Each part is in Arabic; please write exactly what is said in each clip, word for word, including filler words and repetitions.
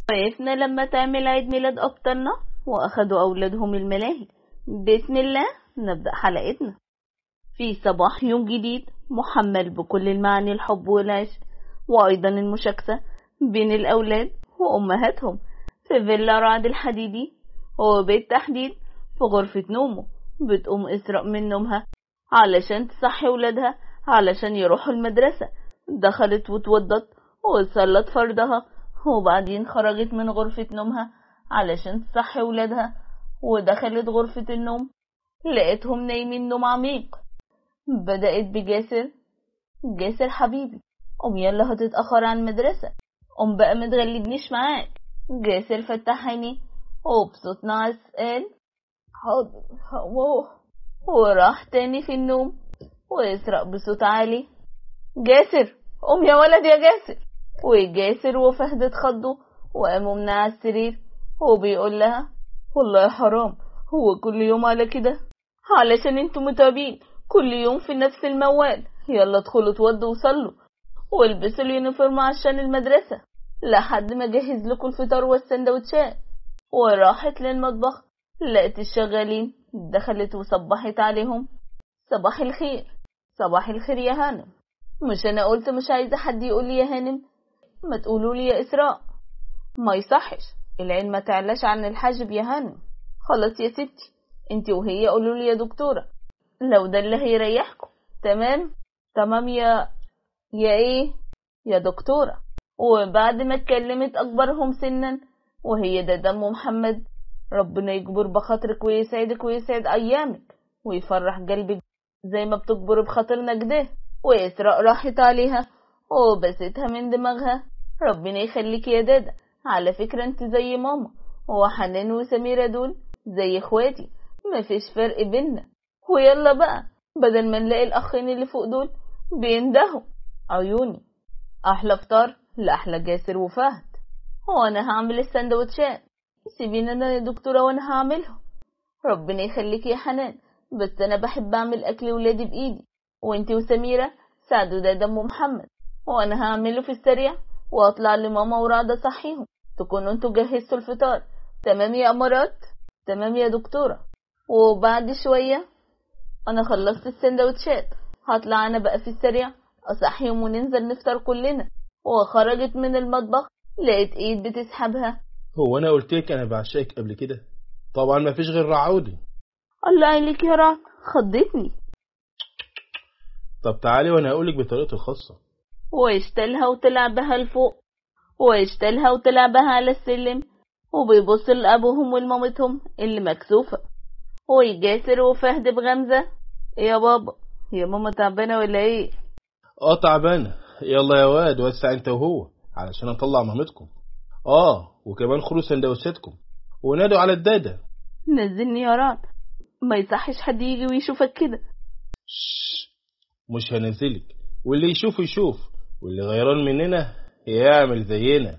وقفنا لما تعمل عيد ميلاد أبطالنا وأخدوا أولادهم الملاهي. بسم الله نبدأ حلقتنا في صباح يوم جديد محمل بكل المعاني، الحب والعشق وأيضا المشاكسة بين الأولاد وأمهاتهم في فيلا رعد الحديدي، وبالتحديد في غرفة نومه. بتقوم إسراء من نومها علشان تصحي ولادها علشان يروحوا المدرسة. دخلت وتوضت وصلت فرضها، وبعدين خرجت من غرفة نومها علشان تصحي ولادها، ودخلت غرفة النوم لقيتهم نايمين نوم عميق. بدأت بجاسر. جاسر حبيبي قوم يلا هتتأخر عن المدرسة، قوم بقى متغلبنيش معاك. جاسر فتح عينيه وبصوت ناعس قال حاضر هقوم، وراح تاني في النوم. وإسراء بصوت عالي جاسر قوم يا ولد يا جاسر. وجاسر وفهد اتخضوا وقاموا من على السرير، وبيقول لها والله حرام، هو كل يوم على كده؟ علشان انتوا متعبين كل يوم في نفس الموال. يلا ادخلوا اتوضوا وصلوا والبسوا اليونيفورم عشان المدرسة لحد ما جهز لكم الفطار والسندوتشات. وراحت للمطبخ لقت الشغالين، دخلت وصبحت عليهم صباح الخير. صباح الخير يا هانم. مش انا قلت مش عايزة حد يقول لي يا هانم؟ ما تقولوا لي يا إسراء. ما يصحش، العين ما تعلاش عن الحاجب يا هانم. خلاص يا ستي انت وهي قولوا لي يا دكتورة لو ده اللي هيريحكم. تمام تمام يا يا ايه يا دكتورة. وبعد ما اتكلمت اكبرهم سنا وهي ده دم محمد، ربنا يجبر بخاطرك ويسعدك ويسعد ايامك ويفرح قلبك زي ما بتجبر بخاطرنا كده. وإسراء راحت عليها وبستها من دماغها. ربنا يخليك يا دادا، على فكرة انت زي ماما، وحنان وسميرة دول زي اخواتي، مفيش فرق بينا. ويلا بقى بدل ما نلاقي الاخين اللي فوق دول بيندهوا عيوني. احلى فطار لاحلى جاسر وفهد. هو انا هعمل السندوتشات؟ سيبيني انا يا دكتورة وانا هعملهم. ربنا يخليك يا حنان، بس انا بحب اعمل اكل ولادي بايدي، وانتي وسميرة ساعدوا ده دم محمد، وانا هعمله في السريع واطلع لماما ورعد اصحيهم. تكونوا انتوا جهزتوا الفطار. تمام يا امارات؟ تمام يا دكتورة. وبعد شوية انا خلصت السندوتشات، هطلع انا بقى في السريع اصحيهم وننزل نفطر كلنا. وخرجت من المطبخ لقيت ايد بتسحبها. هو انا قلتلك انا بعشقك قبل كده؟ طبعا ما فيش غير رعودي. الله عليك يا رعد، خضتني. طب تعالي وانا هقولك بطريقتي الخاصة. واشتلها وطلع بها لفوق، واشتلها وطلع بها على السلم، وبيبص لأبوهم والمامتهم اللي مكسوفة. ويجاسر وفهد بغمزة يا بابا يا ماما تعبانة ولا ايه؟ اه تعبانة. يلا يا واد وسع انت وهو علشان اطلع مامتكم. اه وكمان خلوا سندوتشاتكم ونادوا على الدادة. نزلني يا رعد، ما يصحش حد يجي ويشوفك كده. شش، مش هنزلك، واللي يشوف يشوف، واللي غيران مننا يعمل زينا.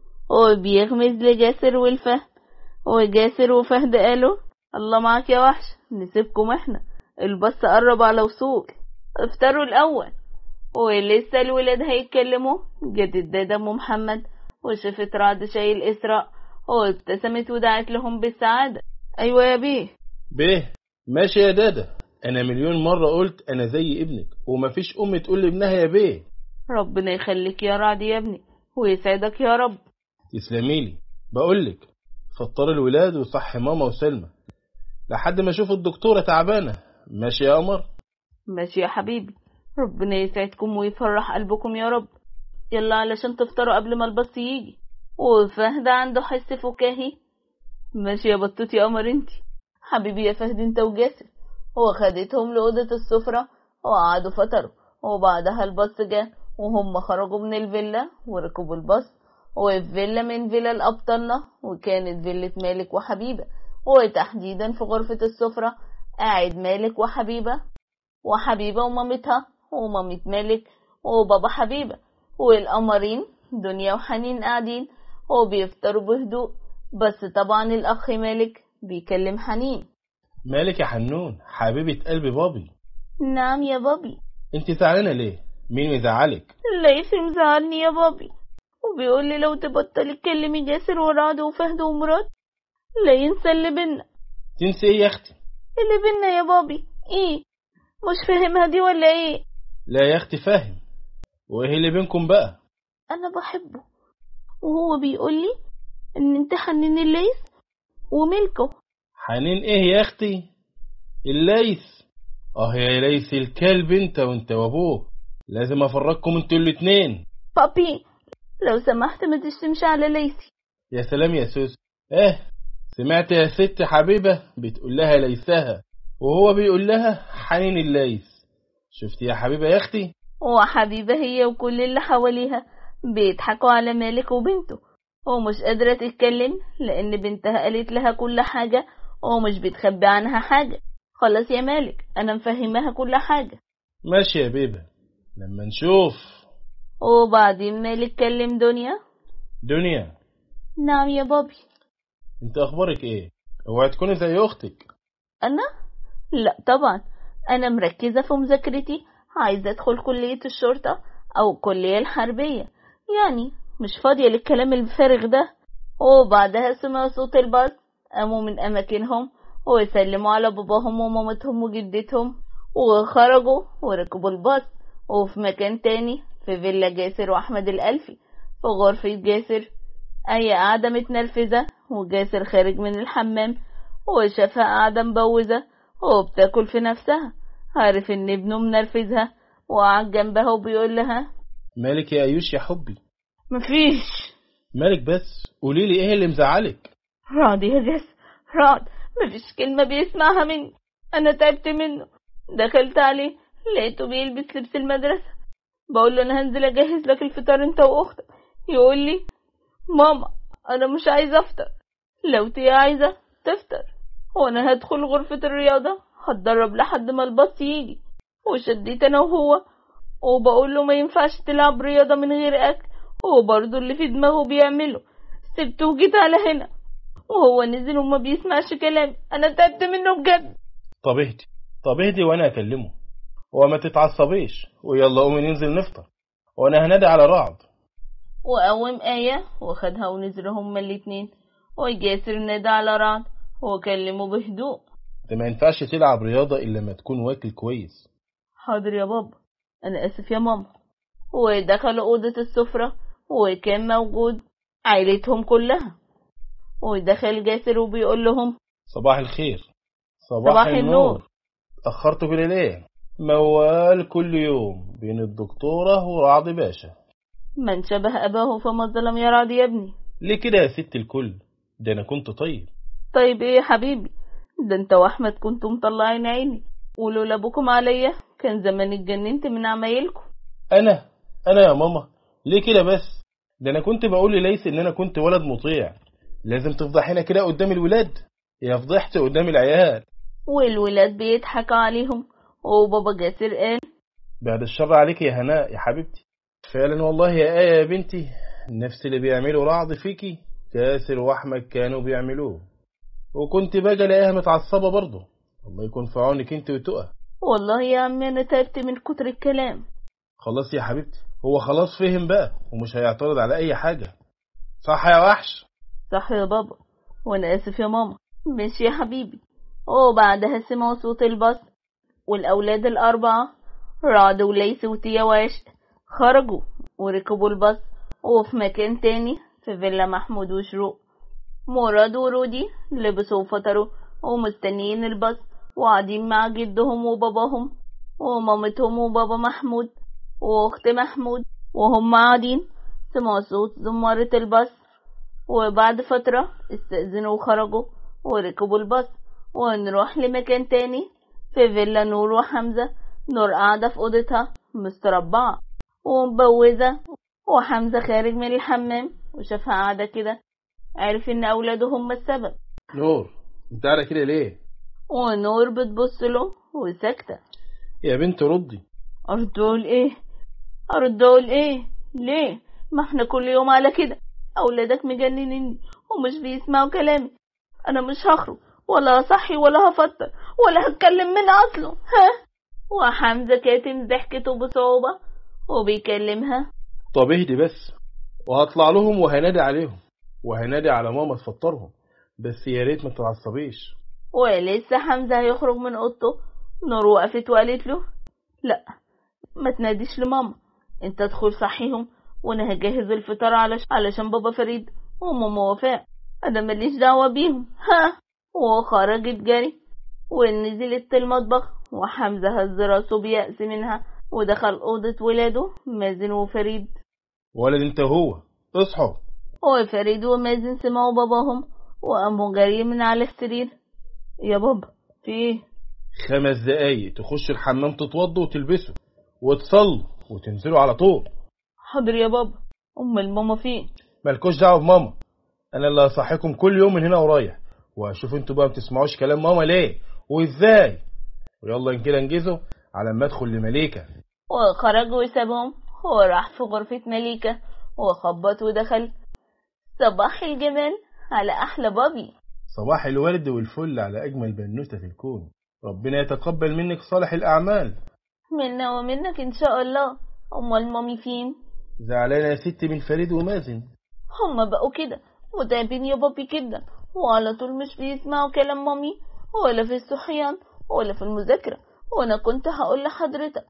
وبيغمز لجاسر والفهد، وجاسر وفهد قالوا الله معاك يا وحش، نسيبكم احنا، البص قرب على وصول، افطروا الاول. ولسه الولاد هيتكلموا جت الدادة ام محمد وشفت رعد شايل إسراء، وابتسمت ودعت لهم بالسعادة. ايوه يا بيه. بيه ماشي يا دادة، انا مليون مرة قلت انا زي ابنك ومفيش ام تقول لابنها يا بيه. ربنا يخليك يا رعد يا ابني ويسعدك يا رب. تسلميلي. بقولك فطر الولاد وصحي ماما وسلمى لحد ما اشوف الدكتورة تعبانة. ماشي يا قمر؟ ماشي يا حبيبي، ربنا يسعدكم ويفرح قلبكم يا رب. يلا علشان تفطروا قبل ما البص يجي. وفهد عنده حس فكاهي. ماشي يا بطوط يا قمر انتي. حبيبي يا فهد انت وجاسر. وخدتهم لأوضة السفرة وقعدوا فطروا، وبعدها البص جه وهم خرجوا من الفيلا وركبوا البص. وفي فيلا من فيلا الأبطالنا، وكانت فيلة مالك وحبيبة، وتحديدا في غرفة السفرة قاعد مالك وحبيبة، وحبيبة ومامتها ومامة مالك وبابا حبيبة، والقمرين دنيا وحنين قاعدين وبيفطروا بهدوء. بس طبعا الأخ مالك بيكلم حنين. مالك يا حنون حبيبة قلبي بابي؟ نعم يا بابي. انت زعلانة ليه؟ مين مزعلك؟ ليث مزعلني يا بابي، وبيقول لي لو تبطلي تكلمي جاسر ورعد وفهد ومراد لا ينسى اللي بينا. تنسي ايه يا اختي؟ اللي بينا يا بابي ايه؟ مش فاهمها دي ولا ايه؟ لا يا اختي فاهم. وايه اللي بينكم بقى؟ انا بحبه وهو بيقول لي ان انت حنين الليث وملكه. حنين ايه يا اختي؟ الليث؟ اه يا ليث الكلب انت وانت وابوه، لازم افرقكم انتوا الاتنين. بابي لو سمحت ما تشتمش على ليثي. يا سلام يا سوس. اه سمعت يا ست حبيبة بتقول لها ليثها وهو بيقول لها حنين الليث. شفتي يا حبيبة يا اختي؟ وحبيبة هي وكل اللي حواليها بيضحكوا على مالك وبنته، ومش قادرة تتكلم لأن بنتها قالت لها كل حاجة ومش بتخبي عنها حاجة. خلاص يا مالك أنا مفهمها كل حاجة. ماشي يا بيبة لما نشوف. وبعدين مالك كلم دنيا. دنيا؟ نعم يا بابي. انت اخبارك ايه؟ اوعي تكوني زي اختك. أنا؟ لا طبعا، أنا مركزة في مذاكرتي، عايزة أدخل كلية الشرطة أو الكلية الحربية، يعني مش فاضية للكلام الفارغ ده. وبعدها سمعوا صوت الباص، قاموا من أماكنهم وسلموا على باباهم ومامتهم وجدتهم وخرجوا وركبوا الباص. وفي مكان تاني في فيلا جاسر وأحمد الألفي في غرفة جاسر، أي قاعدة متنرفزة وجاسر خارج من الحمام وشافها قاعدة مبوزة وبتاكل في نفسها، عارف ان ابنه منرفزها وقعد جنبها وبيقول لها مالك يا ايوش يا حبي؟ مفيش. مالك بس قولي لي ايه اللي مزعلك؟ رعد يا جاسر رعد، مفيش كلمة بيسمعها مني، انا تعبت منه. دخلت عليه لقيته بيلبس لبس المدرسة، بقول له انا هنزل اجهز لك الفطار انت واختك، يقول لي ماما انا مش عايزة افطر، لو تي عايزة تفطر. وانا هدخل غرفة الرياضة هتدرب لحد ما الباص يجي، وشديت انا وهو وبقول له ما ينفعش تلعب رياضة من غير اكل، وبرضه اللي في دماغه بيعمله. سبته وجيت على هنا وهو نزل وما بيسمعش كلامي، انا تعبت منه بجد. طب اهدي طب اهدي وانا اكلمه وما تتعصبيش، ويلا قومي ننزل نفطر وانا هنادي على رعد. وقوم آية وخدها ونزلوا هما الاتنين، وجاسر نادى على رعد وكلمه بهدوء. ده ما ينفعش تلعب رياضة الا لما تكون واكل كويس. حاضر يا بابا، انا اسف يا ماما. ودخلوا اوضة السفرة وكان موجود عائلتهم كلها، ودخل جاسر وبيقول لهم صباح الخير. صباح, صباح النور, النور. اخرتوا كده ليه؟ موال كل يوم بين الدكتورة ورعد باشا. من شبه اباه فما ظلم يا رعد يا ابني. ليه كده يا ست الكل؟ ده انا كنت طيب. طيب ايه يا حبيبي؟ ده انت واحمد كنتم مطلعين عيني، ولولا ابوكم عليا كان زمان اتجننت من عمايلكم. انا انا يا ماما ليه كده بس؟ ده انا كنت بقول لليث ان انا كنت ولد مطيع. لازم تفضحينا كده قدام الولاد؟ يا فضحت قدام العيال. والولاد بيضحكوا عليهم، وبابا جاسر قال بعد الشر عليك يا هناء يا حبيبتي. فعلا والله يا آية يا بنتي، نفس اللي بيعملوا رعد فيكي جاسر واحمد كانوا بيعملوه، وكنت باجي الاقيها متعصبة برضه. الله يكون في عونك انت وتقى. والله يا عمي انا تعبت من كتر الكلام. خلاص يا حبيبتي، هو خلاص فهم بقى ومش هيعترض على اي حاجة، صح يا وحش؟ صح يا بابا، وانا اسف يا ماما. ماشي يا حبيبي. وبعدها سمعوا صوت الباص، والاولاد الاربعة رعد وليث وتيا وعشق خرجوا وركبوا الباص، وفي مكان تاني في فيلا محمود وشروق مراد ورودي لبسوا وفطروا ومستنيين الباص، وقاعدين مع جدهم وباباهم ومامتهم وبابا محمود واخت محمود. وهم قاعدين سمعوا صوت زمارة الباص، وبعد فترة استأذنوا وخرجوا وركبوا الباص. ونروح لمكان تاني في فيلا نور وحمزة. نور قاعدة في اوضتها مستربعة ومبوزة، وحمزة خارج من الحمام وشافها قاعدة كده، عرف ان اولاده هم السبب. نور انت قاعدة كده ليه؟ ونور بتبص له وساكتة. يا بنت ردي. ارد اقول ايه؟ ارد اقول ايه؟ ليه؟ ما احنا كل يوم على كده، اولادك مجننيني ومش بيسمعوا كلامي. انا مش هخرج ولا هصحي ولا هفطر ولا هتكلم من اصله. ها؟ وحمزة كاتم ضحكته بصعوبة وبيكلمها. طب اهدي بس، وهطلع لهم وهنادي عليهم وهنادي على ماما تفطرهم، بس يا ريت ما تتعصبيش. ولسه حمزة هيخرج من اوضته، نور وقفت وقالت له لا ما تناديش لماما، انت ادخل صحيهم وانا هجهز الفطار علش... علشان بابا فريد وماما وفاء، انا ماليش دعوه بيهم. ها. وخرجت جري ونزلت المطبخ، وحمزة هز راسه بيأس منها ودخل أوضة ولاده مازن وفريد. ولد انت هو اصحوا. وفريد ومازن سمعوا باباهم وقاموا جري من على السرير. يا بابا في ايه؟ خمس دقايق تخش الحمام تتوضوا وتلبسوا وتصلوا وتنزلوا على طول. حاضر يا بابا. امال ماما فين؟ مالكوش دعوه بماما، انا اللي هصحيكم كل يوم من هنا ورايح، وهشوف انتوا بقى بتسمعوش كلام ماما ليه وازاي. ويلا ان كده انجزوا على ما ادخل لمليكه. وخرج وسابهم وراح في غرفه مليكه وخبط ودخل. صباح الجمال على احلى بابي. صباح الورد والفل على اجمل بنوته في الكون، ربنا يتقبل منك صالح الاعمال. منا ومنك ان شاء الله. امال مامي فين؟ زعلانه يا ستي من فريد ومازن. هما بقوا كده متعبين يا بابي جدا، وعلى طول مش بيسمعوا كلام مامي ولا في الصحيان ولا في المذاكرة. وانا كنت هقول لحضرتك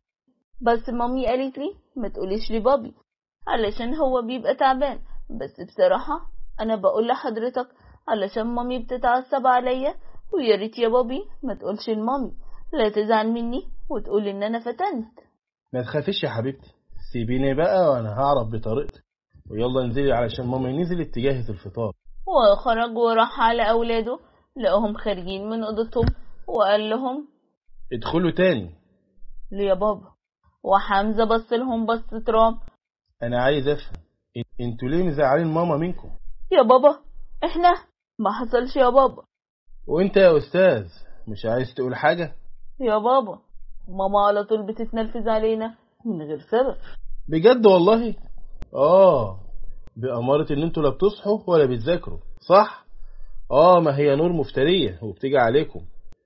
بس مامي قالت لي ما تقوليش لبابي علشان هو بيبقى تعبان، بس بصراحة انا بقول لحضرتك علشان مامي بتتعصب عليا، ويا ريت يا بابي ما تقولش لمامي لا تزعل مني وتقول ان انا فتنت. ما تخافيش يا حبيبتي، سيبيني بقى وانا هعرف بطريقتي، ويلا انزلي علشان ماما نزلت تجهز الفطار. وخرج وراح على اولاده لقاهم خارجين من اوضتهم وقال لهم ادخلوا تاني. ليه يا بابا؟ وحمزة بص لهم بصة رعب. انا عايز افهم انتوا ليه مزعلين ماما منكم؟ يا بابا احنا ما حصلش يا بابا. وانت يا استاذ مش عايز تقول حاجة؟ يا بابا ماما على طول بتتنرفز علينا من غير سبب. بجد والله؟ اه بأمارة ان انتوا لا بتصحوا ولا بتذاكروا صح؟ اه ما هي نور مفترية وبتيجي عليكم.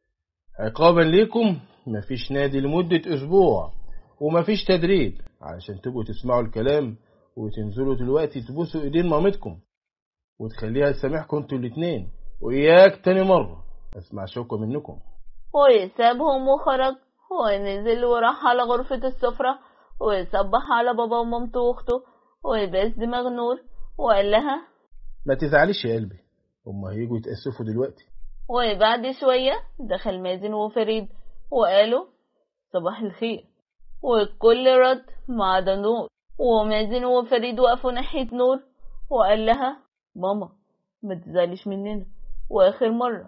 عقابا ليكم مفيش نادي لمدة اسبوع ومفيش تدريب علشان تبقوا تسمعوا الكلام وتنزلوا دلوقتي تبوسوا ايدين مامتكم وتخليها تسامحكم انتوا الاتنين، وإياك تاني مرة اسمع شوكة منكم. ويسابهم وخرج ونزل وراح على غرفة السفرة ويصبح على بابا ومامته واخته ويباس دماغ نور وقال لها ما تزعليش يا قلبي، هما هيجوا يتأسفوا دلوقتي. وبعد شوية دخل مازن وفريد وقالوا صباح الخير، والكل رد ما عدا نور. ومازن وفريد وقفوا ناحية نور وقال لها ماما ما تزعليش مننا واخر مرة،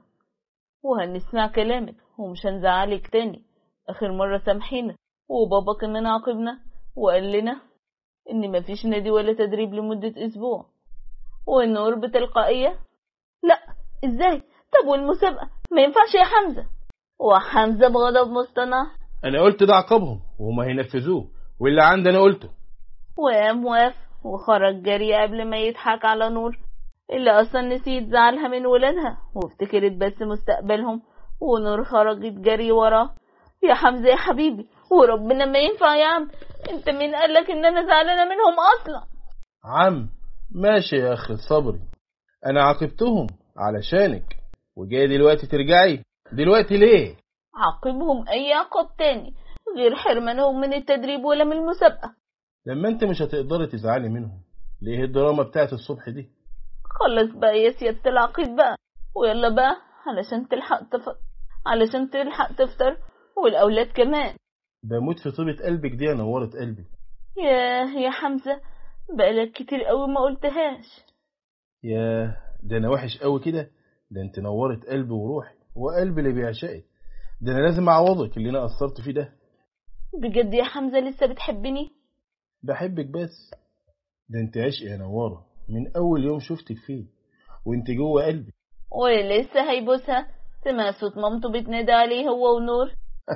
وهنسمع كلامك ومش هنزعلك تاني، اخر مرة سامحينا. وبابا كمان عاقبنا وقال لنا ان مفيش نادي ولا تدريب لمدة اسبوع. والنور بتلقائية لا ازاي؟ طب والمسابقة ما ينفعش يا حمزة. وحمزة بغضب مصطنع انا قلت ده عقابهم وهما هينفذوه، واللي عندي انا قلته. وقام واقف وخرج جري قبل ما يضحك على نور اللي اصلا نسيت زعلها من ولادها وافتكرت بس مستقبلهم. ونور خرجت جري وراه. يا حمزة يا حبيبي وربنا ما ينفع يا عم، انت مين قالك ان انا زعلانة منهم اصلا؟ عم ماشي يا اخي صبري، انا عاقبتهم علشانك وجاي دلوقتي ترجعي دلوقتي ليه؟ عاقبهم اي عقاب تاني غير حرمانهم من التدريب ولا من المسابقة. لما انت مش هتقدري تزعلي منهم ليه الدراما بتاعت الصبح دي؟ خلص بقى يا سيادة العقيد بقى ويلا بقى علشان تلحق تفطر علشان تلحق تفطر والاولاد كمان. بموت في طيبة قلبك دي يا نورت قلبي. ياه يا حمزة بقالك كتير قوي ما قلتهاش. ياه ده انا وحش قوي كده؟ ده انت نورت قلبي وروحي وقلبي اللي بيعشقك، ده انا لازم اعوضك اللي انا قصرت فيه ده. بجد يا حمزة لسه بتحبني؟ بحبك بس ده انت عشق يا نوارة من اول يوم شفتك فيه وانت جوه قلبي. ولسه هيبوسها سمع صوت مامته بتنادى عليه هو ونور.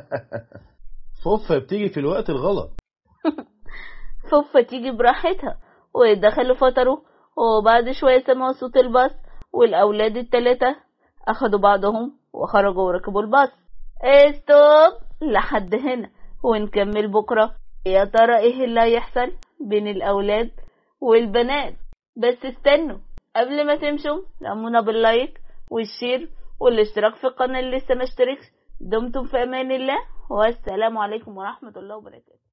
فوفة بتيجي في الوقت الغلط. فوفة تيجي براحتها. ودخلوا فطروا وبعد شوية سمعوا صوت الباص والأولاد التلاتة أخدوا بعضهم وخرجوا وركبوا الباص. استوب لحد هنا ونكمل بكرة. يا ترى ايه اللي هيحصل بين الأولاد والبنات. بس استنوا قبل ما تمشوا دعمونا باللايك والشير والاشتراك في القناة اللي لسه ما اشتركش. دمتم في امان الله، والسلام عليكم ورحمة الله وبركاته.